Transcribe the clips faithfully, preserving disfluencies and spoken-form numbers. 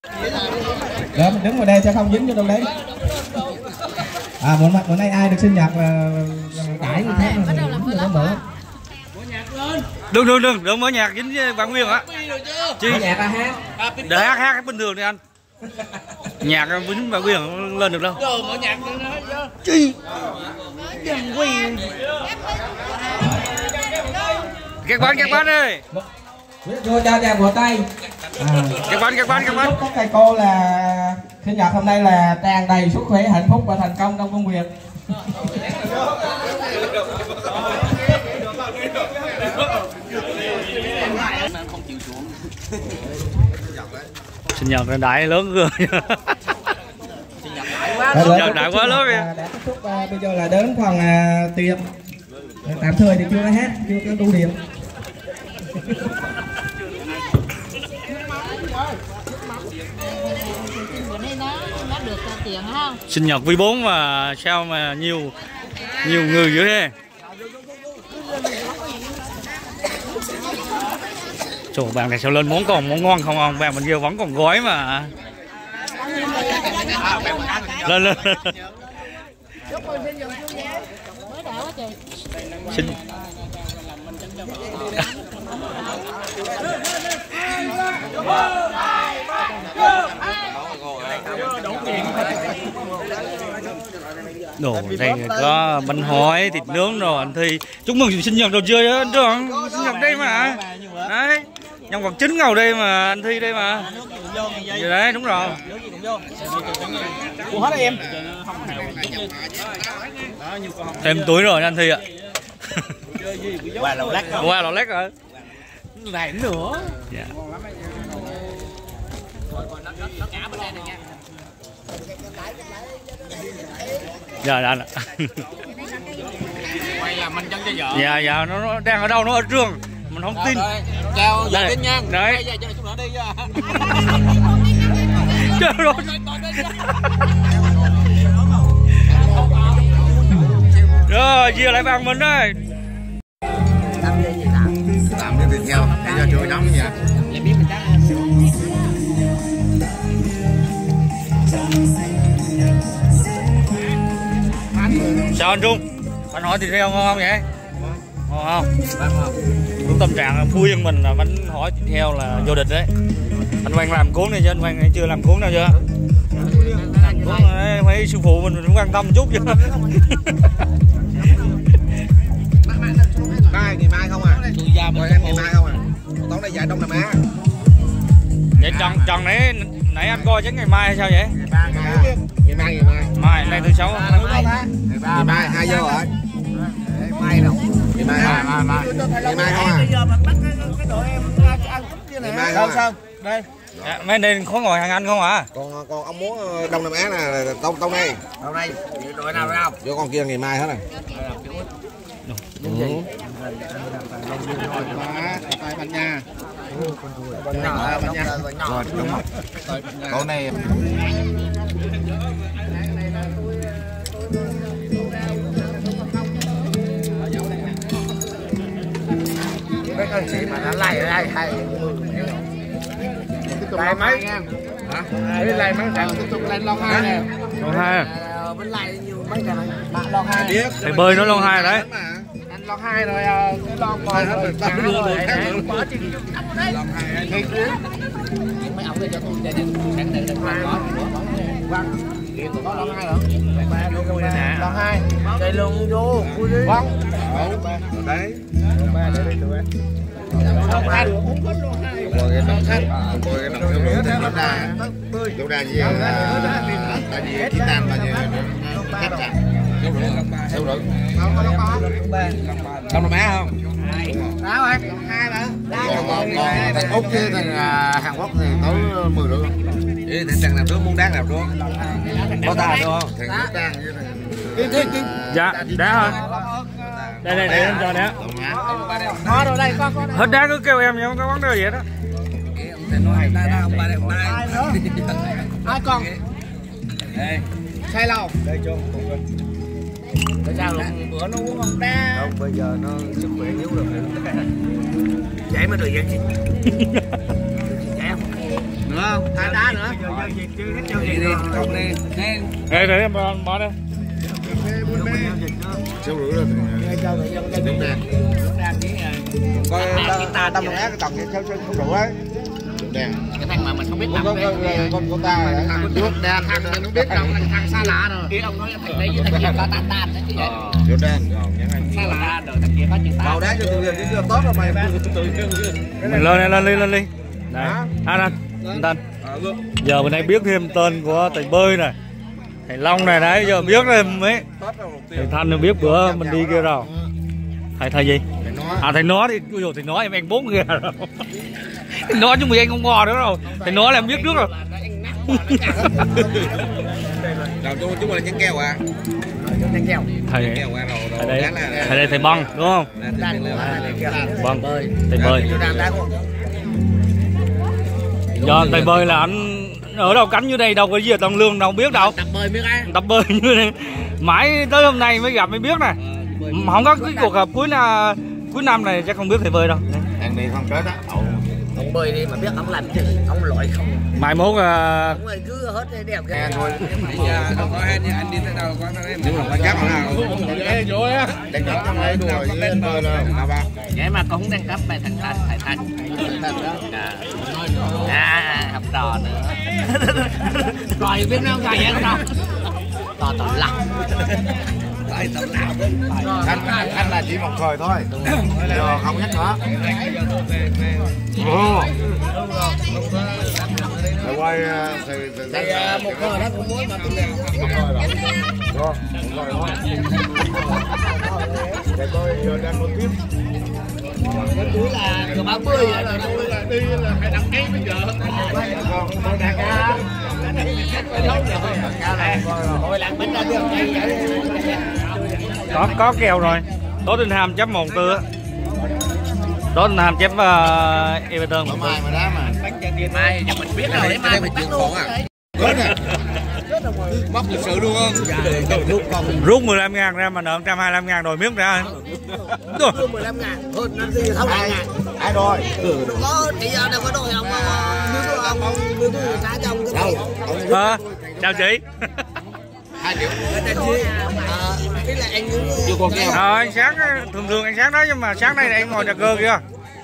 Đó, mình đứng vào đây sẽ không dính vô đâu đấy. À, bữa, bữa nay ai được sinh nhật là cãi như thế mà dính vô nữa. Đừng đừng đừng đừng mở nhạc dính với bạn Nguyên á. Chi? Nhạc là hát. Để hát hát bình thường đi anh. Nhạc dính bạn Nguyên lên được đâu. Mở nhạc Chi? Các bạn các bạn ơi. Vô cho chàng vỗ tay. À, các bạn các bạn các bạn. Chúc các thầy cô là sinh nhật hôm nay là tràn đầy sức khỏe, hạnh phúc và thành công trong công việc. Sinh nhật đại lớn rồi. Sinh nhật đại quá lớn kìa. Đã kết thúc, uh, bây giờ là đến phần uh, tiệc. Tạm thời thì chưa có hát, chưa có đủ điểm. Sinh nhật quý bốn mà sao mà nhiều nhiều người dữ thế. Trời, bạn này sao lên món còn món ngon không không? Bạn mình giờ vẫn còn gói mà. Lên lên. Xin. Đồ đây có bánh hói, thịt nướng rồi anh Thi. Chúc mừng sinh nhật rồi chưa anh Trường? Sinh nhật đây mà. Đấy. Nhân vật chính ngồi đây mà anh Thi đây mà. Vậy đấy đúng rồi. Ủa hết em. Thêm túi rồi anh Thi ạ. Qua lò lát. Qua lò lát rồi. Này nữa. Dạ. Dạ anh ạ. Quay làm minh chân cho vợ. Dạ dạ nó, nó đang ở đâu, nó ở trường mình không tin. Chào gia đình nha. Đấy. Giờ chúng nó đi ra. Trời ơi. Rồi chia lại bằng mình đây. Làm cái việc theo để cho chui nóng vậy. Em biết mình chắc. Sao anh Trung? Anh hỏi thịt heo ngon không vậy? Ngon không? Đúng tâm trạng phu dân mình là bánh hỏi thịt heo là vô địch đấy. Anh Quang làm cuốn này chứ anh Quang chưa làm cuốn nào chưa? Làm cuốn này, mấy sư phụ mình cũng quan tâm chút chứ. Mai ngày mai không à? Tôi ra mình em ngày mai không à? Tối nay dạy Đông Nam Á. Vậy Trần Trần nãy nãy anh coi chứ ngày mai hay sao vậy? Ngày mai ngày mai ngày mai. Mai nay thứ sáu. Ngày mai hai giờ rồi. Mai đâu? Ngày mai mai mai. Ngày mai không à? Ngày mai không à? Đây. À, mấy đây có ngồi hàng anh không à? Còn còn ông muốn Đông Nam Á là tông tông đây. Tông đây. Đội nào đâu? Vô con kia ngày mai hết rồi. Đúng vậy. Tại bạn nhà. Rồi đúng rồi. Tối nay Mấy con chị mà nó lay ở đây hay. Lay mấy? Hả? Cái lay mấy thằng tiếp tục lên lon hai nè. Lon hai. Bên lay nhiều mấy cái này. Bạn lon hai. Thầy bơi nó lon hai đấy. Anh lon hai rồi cái lon còn rồi. Bỏ chi lon hai. Mấy ông đây cho tôi để sáng nay có Vâng. Kiện có lon hai hả? Lon hai. Đây luôn vô. Vâng. đấy. Ba để đây tụi em. Không ăn uống hết luôn hai. Rồi cái nón khách, rồi cái nón thiếu nữa thì nó ra, chỗ ra gì là gì chỉ tan là gì khách à. Đâu được. Không có Đông Ba. Đông Nam Á không? Đó rồi, hai mà. Còn còn còn thằng Úc với thằng Hàn Quốc thì tới mười được. Vậy thằng thằng nào trước muốn đáng nào trước? Có ta được không? Thằng Úc đang với thằng. Dạ, đá hả? Đây đây để em cho đá. Có rồi đây, có có. Hết đá cứ kêu em nhưng không có vấn đề gì đó. Ai còn? Đây. Sai lâu. Đây cho. Tại sao luôn bữa nó uống không đá? Không, bây giờ nó sức khỏe yếu rồi. Chạy mới được vậy. Chạy không? nữa không? Thả đá nữa. Đi đi, không đi. Đây để em bỏ đây. Xéo rửa rồi. Đúng đen. Coi ta tâm ác tổng cái xéo xéu rửa ấy. Đúng đen. Cái thằng mà mình không biết làm con con con ta thằng trước đen thằng nó biết đâu thằng xa lạ rồi. Kia ông nói thằng đấy với thằng kia có tan tan đấy chứ vậy. Đúng đen. Còn những anh Xa lạ rồi thằng kia có chuyện ta. Vào đá cho tự nhiên chứ tốt rồi mày. Mình lên lên lên lên đi. Này, anh anh, anh. Giờ mình hãy biết thêm tên của thầy bơi này, thầy Long này đấy, giờ biết thêm mấy. Thầy Thanh biết bữa mình đi kia rồi. Thầy thầy gì? À thầy nó đi, ui dồi, thầy nói em ăn bốn kia rồi. Thầy nói chúng mình anh không ngò nữa rồi. Thầy nói là em biết trước rồi. Đầu chúng chúng là những keo à. Thằng kèo. Thầy Keo qua rồi. thầy đây, thầy đây thầy băng đúng không? Băng, thầy bơi. Giờ thầy bơi là anh ở đâu cánh như đây đâu có gì ở Tân Lương đâu biết đâu. Tập bơi biết ai? Tập bơi như này. Mãi tới hôm nay mới gặp mới biết này. Không có cái cuộc họp cuối năm cuối năm này chắc không biết thầy bơi đâu. Anh đi không chết á. Ông bơi đi mà biết ông làm gì, ông lội không. Mai mốt uh... Ông ơi cứ hết cái đẹp cái thôi. Không có anh anh đi tới đâu quán đó em. Đúng là quan chắc nào. Ê vô á. Đang cấp trong ấy đùa với bơi đâu. À ba. Vậy mà cũng đang cấp bài thằng Thanh, thầy Thanh. À, học trò nữa. Rồi biết nó thầy vậy không? To tỏ lắm. Anh, anh là chỉ một thời thôi. Giờ không nhắc nữa. Ồ. Thầy quay Thầy một thời đó cũng muốn mà tôi đều một thời rồi. Rồi, một thời thôi. Thầy tôi giờ đang một tiếp. Cái túi là cờ báo bơi rồi. Đi là phải đặt cái bây giờ. Còn tôi đặt ra. Hồi làm bánh ra được có có kèo rồi. Tottenham chấm một tư. Tottenham chấm uh, Everton. Mai mà đá mà. Mai giờ mình biết rồi đấy, mai mình bắt luôn. Chết nè. Mất lịch sự luôn không? Rút mười lăm ngàn ra mà nợ một trăm hai mươi lăm ngàn rồi miếng ra. mười lăm ngàn, hơn năm mươi sáu ngàn. Ai đòi? Có, thì giờ đâu có đòi ông, ông, ông, đưa tôi trả cho ông cái gì? Ờ, chào chị. Hai triệu. Cái là anh những... Ờ, anh sáng, thường thường anh sáng đó nhưng mà sáng nay anh ngồi trà cơ kìa.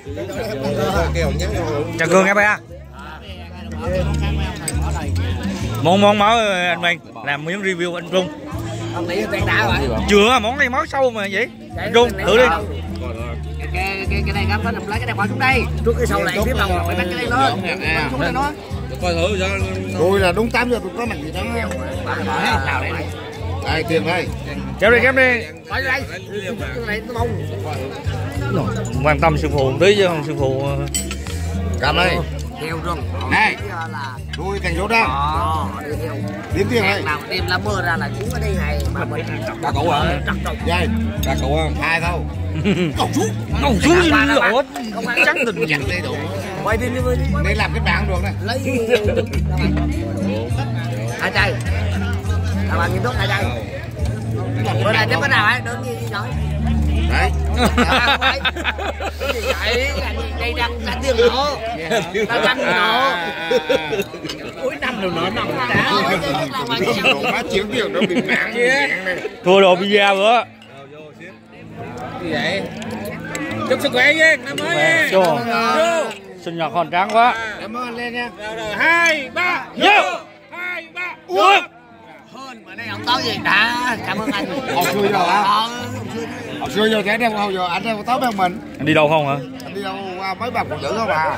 Trà cơ nghe ba. Món món máu anh Minh làm miếng review anh Trung. Ông nghĩ tiền đã rồi. Chưa, món này máu sâu mà vậy. Anh Trung thử đi. Cái cái cái này gắm nó lấy cái này bỏ xuống đây. Trước cái sau này tiếp đâu phải bắt cái này lên. Xuống đây nó. Coi thử cho. Tôi là đúng tám giờ tôi có mặt gì đó. Nào đây. Đây tiền đây. Kéo đi kéo đi. Phải đây. Cái này nó bông. Quan tâm sư phụ tí chứ không sư phụ. Cầm đây. Heo rừng. Này. Tôi thành số đó. Ờ, đi heo. Đếm tiền đây. Nào đêm lá mưa ra là chúng ở đây này mà mình Ba cậu à? Dây. Ba cậu à? Hai thôi. Cậu xuống. Cậu xuống gì nữa? Không ăn Trắng tình Dặn đây đủ. quay đi đi đi. Để làm cái bàn được này. Lấy hai chai. Làm ăn nghiêm túc hai chai. Bữa nay tiếp cái nào ấy, đơn gì nói. Đấy. Vậy đây đang đang tiền nổ. Đang đang nổ. Cuối năm rồi nổ nóng đã. Má chiến tiền nó bị nặng. thua đồ pizza bữa. Gì vậy? Chúc sức khỏe nha, năm mới nha. Cho. Sinh nhật còn trắng quá. Cảm ơn lên nha. Hai ba. Vô. Hai ba. Uống. Hơn mà đây không có gì đã. Cảm ơn anh. Hồi xưa giờ hả? Hồi xưa giờ thế đâu hồi giờ anh đâu có tốt bằng mình. Anh đi đâu không hả? Anh đi đâu qua mấy bà phụ nữ không à?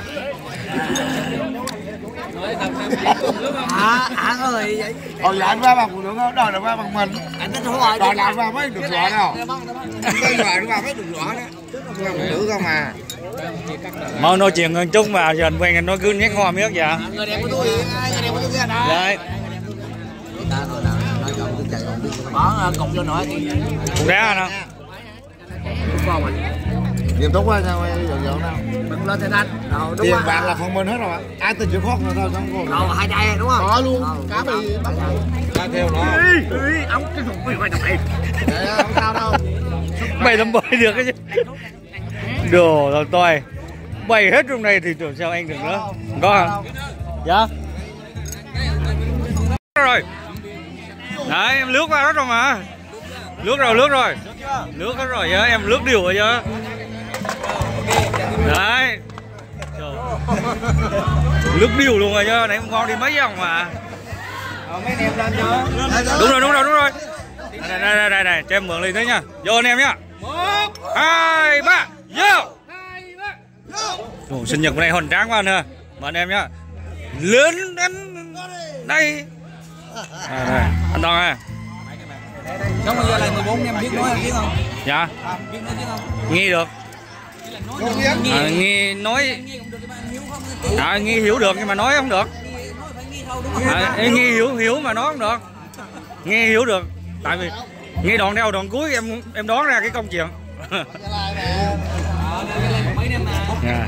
À, à ơi vậy. Hồi giờ anh qua bằng phụ nữ không? Đòi là qua bằng mình. Anh nói thôi. Đòi làm qua mới được rõ đâu. Bây giờ anh qua mới được rõ đó. Qua phụ nữ không à? Mau nói chuyện hơn chút mà giờ anh quen anh nói cứ nhét hoa miết vậy. Người đẹp của tôi, người đẹp của tôi kia đó. Đấy. Bỏ cục vô nổi thì Cục đá anh không? Nghiêm túc quá sao giờ giờ nào? mình lên thì anh. Tiền bạc là phần mình hết rồi. Ai tình chịu khó rồi thôi xong rồi. Rồi hai chai đúng không? Có luôn. Cá bị bắt ra theo nó. Ông cái thùng quay trong này. Không sao đâu. Mày làm bơi được cái chứ. Đồ rồi tôi. Bày hết trong này thì tưởng sao anh được nữa. Có không? Dạ. Rồi. Đấy, em lướt qua đó rồi mà. Lướt rồi, lướt rồi. Lướt hết rồi chứ, em lướt điều rồi chứ. Đấy. Trời. Lướt điều luôn rồi chứ, nãy ngon đi mấy vòng mà. Đúng rồi, đúng rồi, đúng rồi. Đây, đây, đây, đây, đây. Cho em mượn ly thế nha. Vô anh em nhá. Một, hai, ba, vô. Ồ, sinh nhật hôm nay hoành tráng quá anh ha. Mời anh em nhá. Lớn anh đây. À, đây. Anh Toàn à. Xong bây giờ là mười bốn em biết nói biết không? Dạ. À, biết nói biết không? Nghe được. À, nghe nói. À, nghe hiểu được nhưng mà nói không được. À, nghe hiểu hiểu mà nói không được. Nghe hiểu được. Tại vì nghe đoạn đầu đoạn cuối em em đoán ra cái công chuyện. Yeah.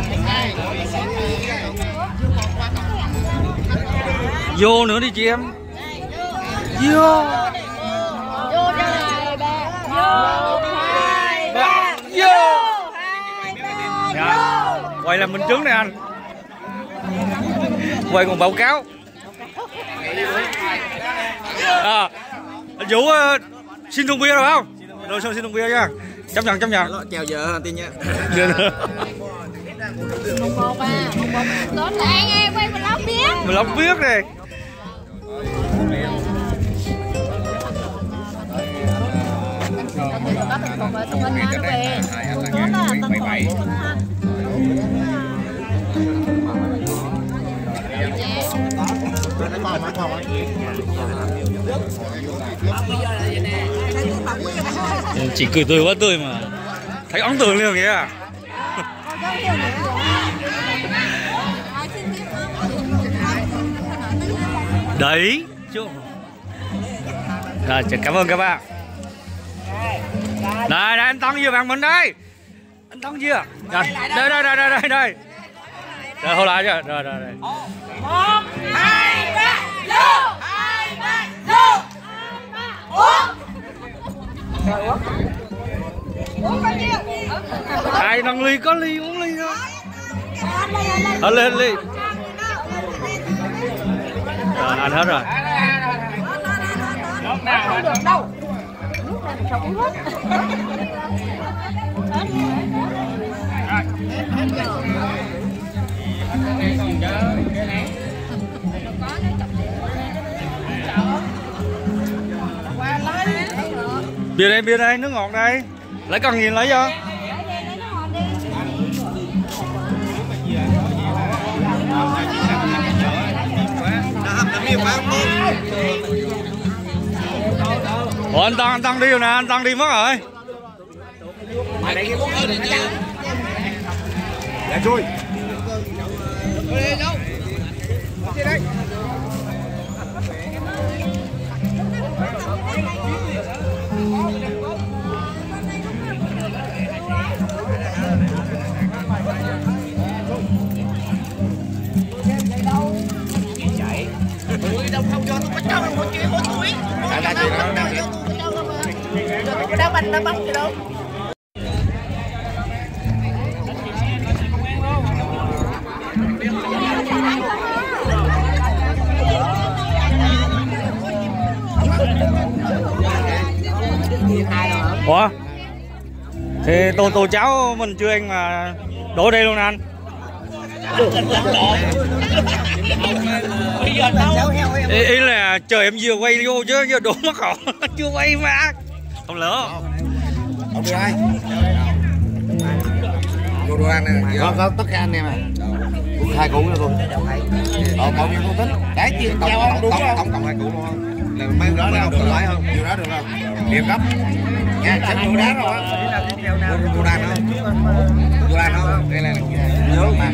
Vô nữa đi chị em. Vô. Vô hai ba. Vô hai ba. Vô. Dạ. Quay làm minh chứng này anh. Quay còn báo cáo. À, anh Vũ uh, xin thùng bia rồi không? Rồi sao xin thùng bia nha. Chấp nhận, chấp nhận. Chào vợ anh Tiên nha. Mùng một à, mùng một Tết là nghe quay mình lóc biết. Mình lóc biết này. Chị cười tươi quá tươi mà thấy ấn tượng liền kìa. Đấy chứ. Rồi cảm ơn các bạn. Đây đây anh Tông vừa bạn mình đây. Anh Tông chưa? Đây đây đây đây đây đây. Rồi hồi lại chưa? Rồi rồi rồi. Một, hai, ba, vô. Hai, ba, vô. Uống. Uống bao nhiêu? Ai nâng ly có ly uống ly thôi. Ở lên ly. Rồi anh hết rồi. Không được đâu. Lúc này mình không uống Bia đây, bia đây, nước ngọt đây. Lấy cần gì lấy cho. Ủa anh Tăng, anh Tăng đi rồi nè, anh Tăng đi mất rồi. Dạ chui. Đá banh đá banh gì đâu. Ủa? Thì tô tô cháo mình chưa ăn mà đổ đây luôn nè anh. Ý, ý là trời em vừa quay vô chứ giờ đổ mất họ chưa quay mà không lỡ. Ông đi đây. Vô đồ ăn này. Có, có tất cả anh em à. Hai củ nữa luôn. Ờ, cậu nhiêu con tính? Đấy chiên treo không đúng không? Tổng cộng hai củ luôn. Là mấy đó là được lại không? Vô đó được không? Điểm gấp. Nha, xếp vô đá rồi á. Vô đá nữa. Vô đá nữa. Đây là nhớ mà.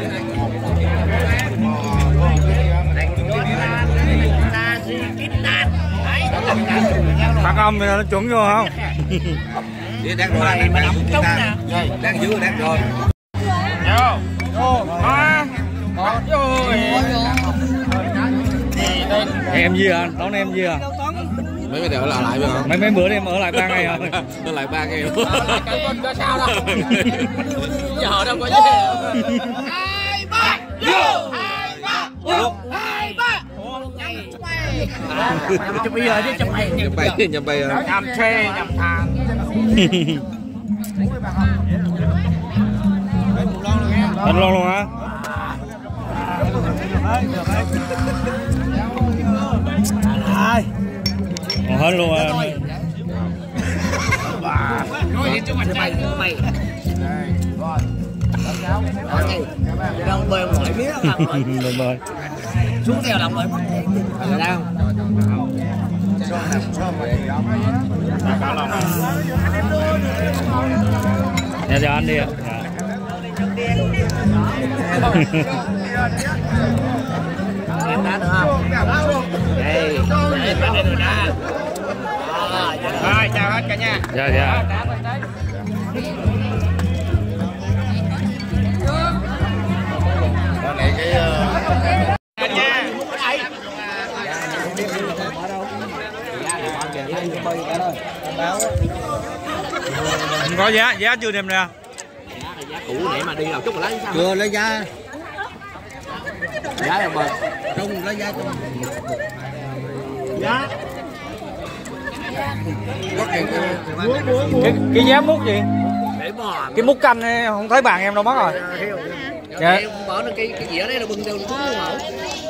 Bác ông thì nó chuẩn vô không? Đang rồi, đang đang chúng ta. Rồi, đang giữ đang rồi. Vô. Vô. Ba. Một vô. Em gì à? Đón em gì à? Mấy mấy ở lại lại phải không? Mấy mấy bữa đi em ở lại ba ngày rồi. Ở lại ba ngày. Cái con có sao đâu. Giờ đâu có gì. Hai ba vô. Hai ba chụp bây giờ chứ chụp mày Nhầm bay, nhầm bay rồi. nhầm xe nhầm thang Anh lon luôn hả? Còn hết luôn à. nói gì chứ mày mày mày đang bơi mỏi mía Đừng bơi. xuống theo lòng rồi ở đâu Dạ cho anh đi ạ. em đá được không đây đây đây rồi đá rồi chào hết cả nhà Dạ dạ. Con này cái Không có giá, giá chưa đem ra. giá cũ để mà đi nào chút mà lấy sao chưa lấy giá. giá là bờ Trung lấy giá trung. giá Có kiện Cái, cái giá mút gì? để bò Cái mút canh ấy, không thấy bàn em đâu mất rồi. dạ. Em bỏ nó cái cái dĩa đấy là bưng theo xuống luôn hả